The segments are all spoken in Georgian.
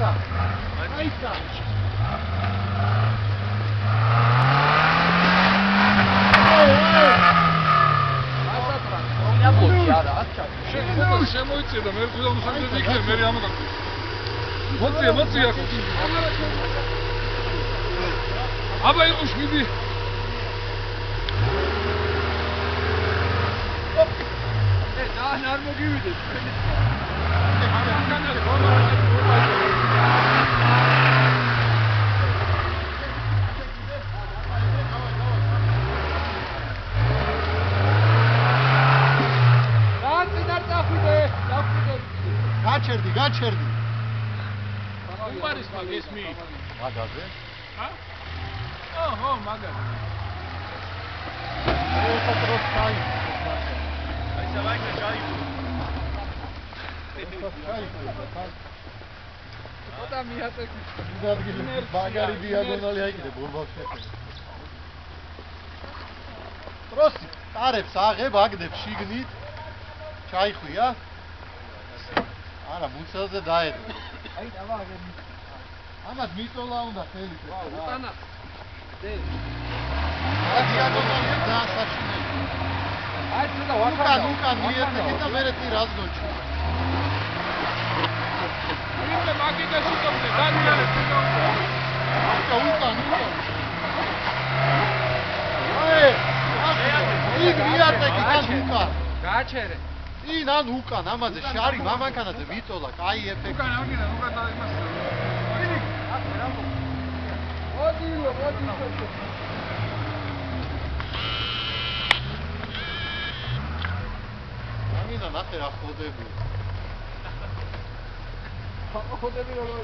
შემოიწია და მე ვთქვი მოსამდე იქნებ მე ამაგა მოწია აბა იყო შვიდი ძალიან არ მოგივიდეს გაჩერდი. უმარის მაგესმი. მაგაზე? ჰა? ოჰო, მაგაზე. ეს დროს კაი. აი სავაიკა კაი. ოდა მიაწექი. დადგილი მაგარი დიაგონალი აიყიდე ბურბალს შეფერე. პროსი, წარებს აღებ აგდებ შიგნით. ჩაიხვია? არა, მუცელზე დაედო. აი, დავა აგები. ამას მიწოლა უნდა ხელი. უტანა. დე. დიაგონალია დაასაჩინე. აი, ცოტა ვაკა. უკან მიერთე და მერე ტი რაზგონჩი. ვინმე მაგიდას უტომდე, დანიალე უტომდე. უკან. აი, მიარტეკი თან უკან. გააჩერე. ინ ან უკან ამაზე შარი მამანქანაზე ვიწოლა კაი ეფექტი უკან აგიდა უკან და იმას ვიდი აკე რა მოდი ამინა ნახე რა ხოდები ხოდები როგორი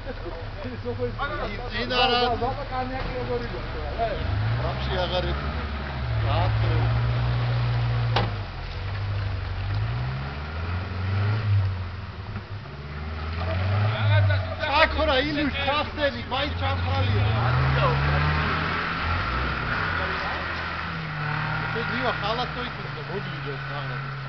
ინ არა ბაბა კანიაკი როგორი გქონდა რამში აღარ აკრე აკრა ილუშ ხასტენი მაინც ჩამხრალია ეს დივა ხალათო იქნება მოგვიდოს მაგრამ